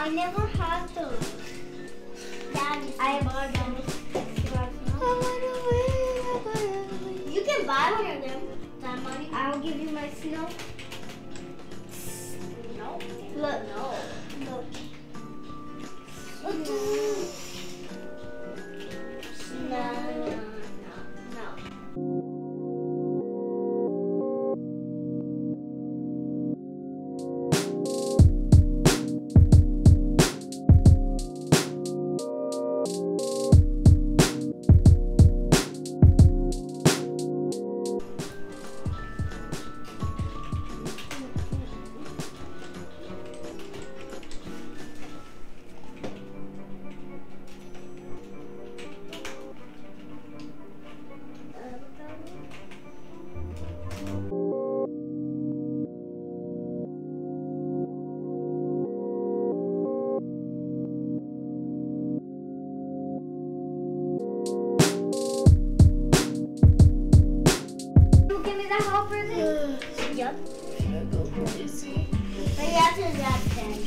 I never had those. Daddy, I bought them. You can buy one of them. That money. I'll give you my snow. No. Look. No. Look. No. Yep. Should I go crazy? But you have to that then.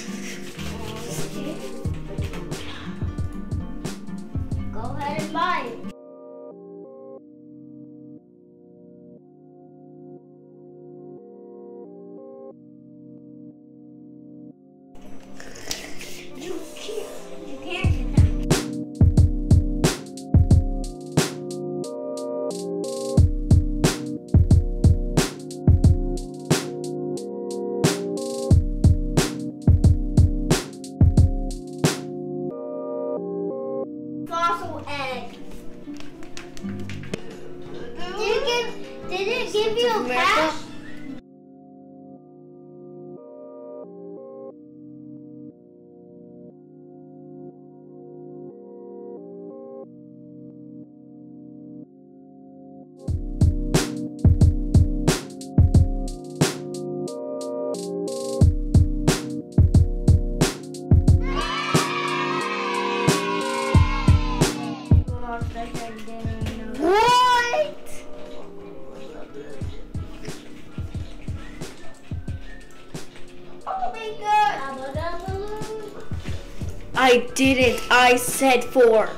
Go ahead and buy it. You can't do that. Fossil egg. Did it give you a cash? What? Oh my god! I didn't. I said 4.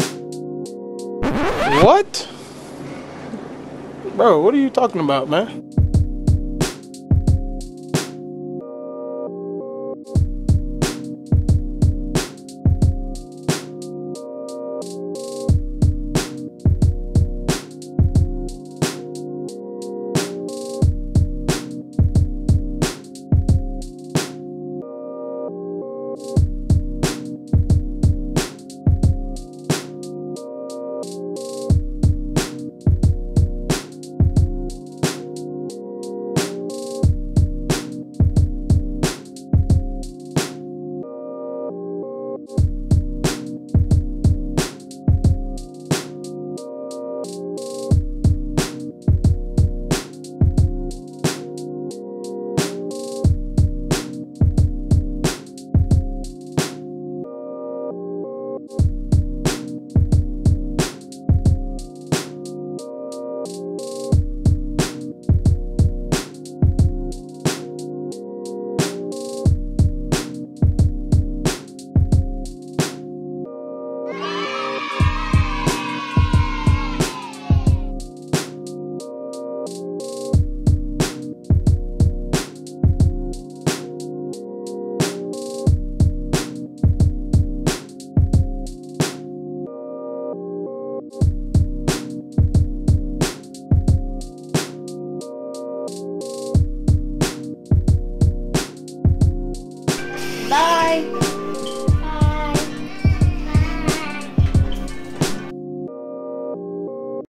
What? Bro, what are you talking about, man?